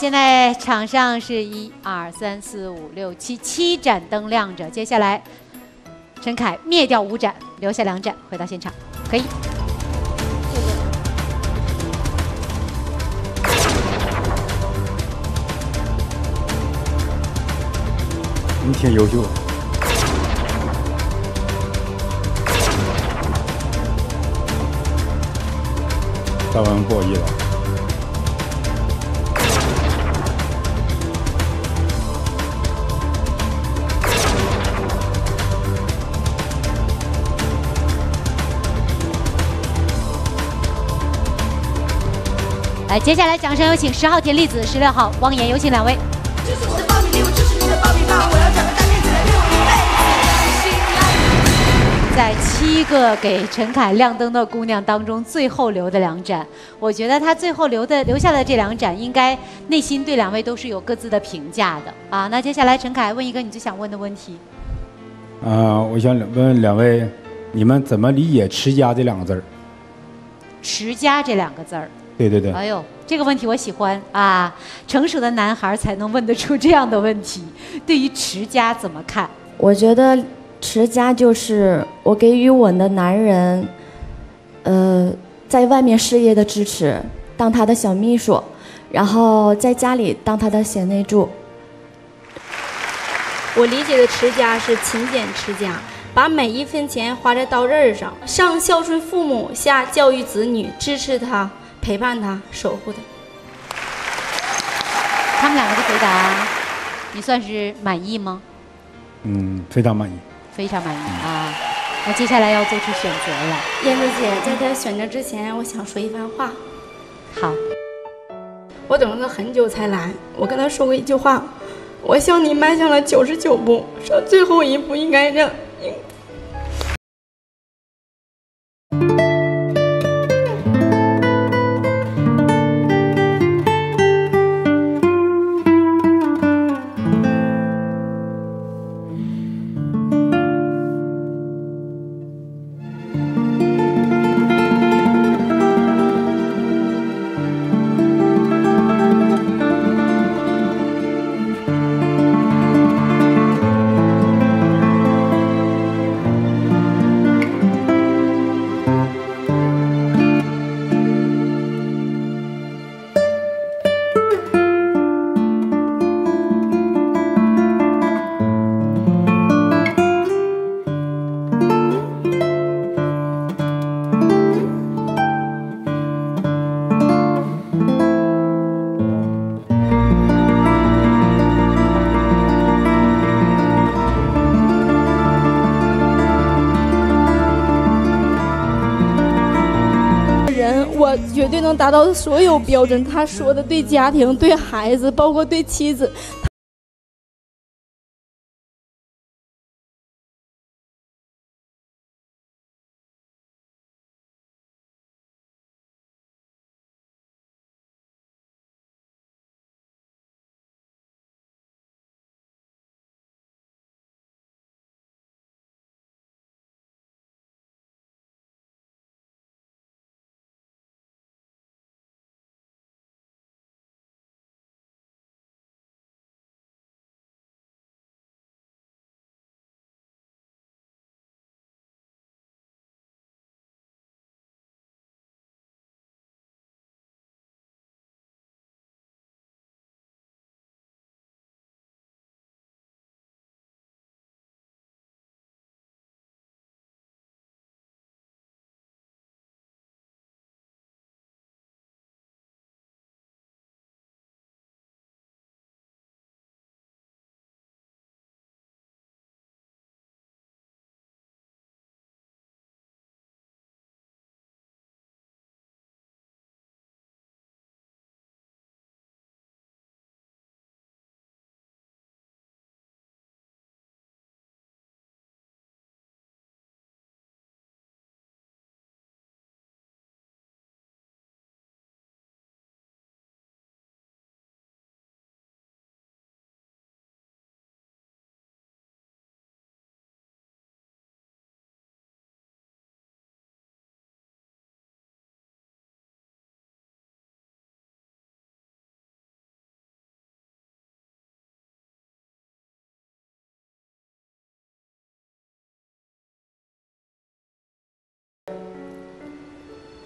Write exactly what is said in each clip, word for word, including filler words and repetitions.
现在场上是一二三四五六七七盏灯亮着，接下来陈凯灭掉五盏，留下两盏，回到现场，可以。 你挺优秀的。大文不好意思。 来，接下来掌声有请十号田丽子、十六号汪岩，有请两位。支持我的爆米礼物，支持你的爆米花，我要找个大妹子来陪我一辈子。在七个给陈凯亮灯的姑娘当中，最后留的两盏，我觉得她最后留的留下的这两盏，应该内心对两位都是有各自的评价的啊。那接下来陈凯问一个你最想问的问题。 啊、呃，我想问两位，你们怎么理解“持家”这两个字儿？ 持家这两个字儿。 对对对， 哎呦，这个问题我喜欢啊！成熟的男孩才能问得出这样的问题。对于持家怎么看？ 我觉得持家就是我给予我的男人，呃，在外面事业的支持，当他的小秘书，然后在家里当他的贤内助。 我理解的持家是勤俭持家，把每一分钱花在刀刃上，上孝顺父母，下教育子女，支持他。 陪伴他，守护他。 他们两个的回答，你算是满意吗？ 嗯，非常满意。 非常满意啊！那接下来要做出选择了。 燕子姐，在她选择之前，我想说一番话。 好。 我等了她很久才来，我跟她说过一句话：我向你迈向了九十九步，说最后一步应该让。我绝对能达到所有标准。他说的对家庭、对孩子，包括对妻子。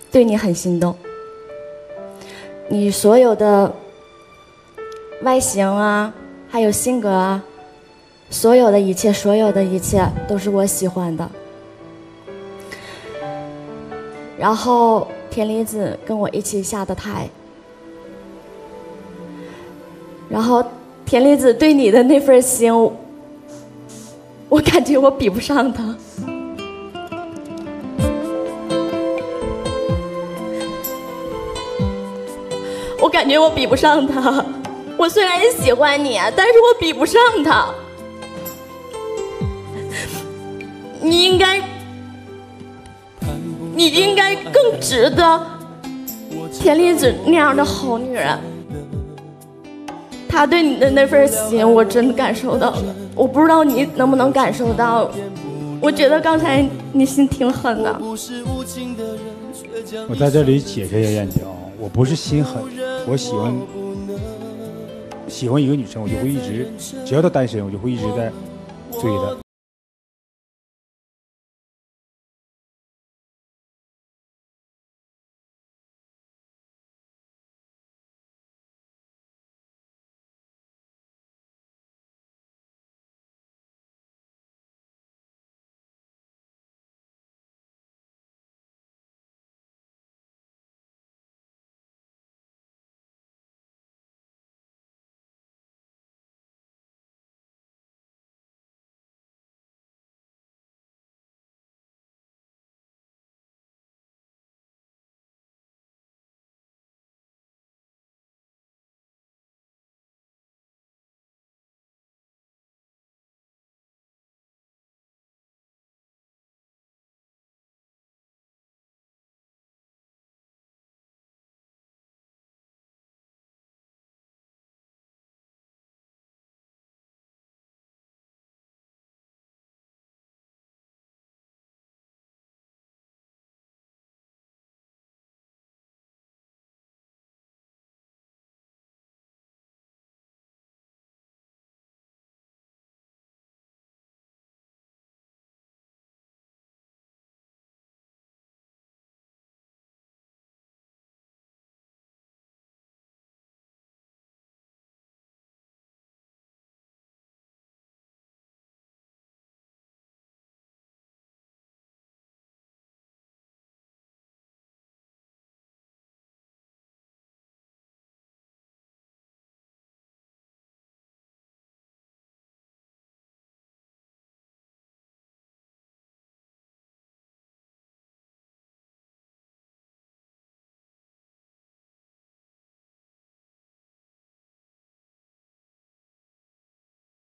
对你很心动。你所有的外形啊，还有性格啊，所有的一切，所有的一切都是我喜欢的。然后田梨子跟我一起下的胎，然后田梨子对你的那份心，我感觉我比不上他。我感觉我比不上他。我虽然也喜欢你，但是我比不上他。你应该，你应该更值得田梨子那样的好女人。他对你的那份心，我真的感受到了。我不知道你能不能感受到。我觉得刚才你心挺狠的。 我在这里解释一下燕婷，我不是心狠，我喜欢喜欢一个女生，我就会一直，只要她单身，我就会一直在追她。